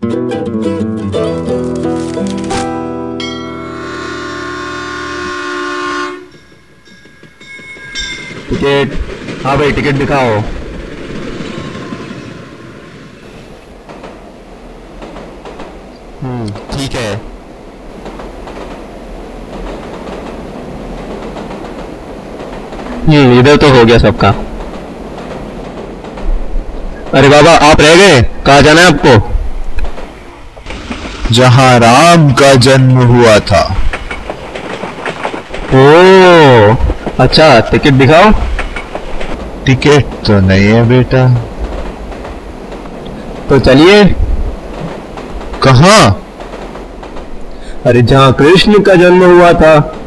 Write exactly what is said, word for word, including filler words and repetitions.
Ticket. हाँ भाई ticket दिखाओ। हम्म ठीक है। हम्म इधर तो हो गया सबका। अरे बाबा आप रह गए, कहाँ जाना है आपको? जहां राम का जन्म हुआ था। ओ अच्छा, टिकट दिखाओ। टिकट तो नहीं है बेटा। तो चलिए। कहाँ? अरे जहाँ कृष्ण का जन्म हुआ था।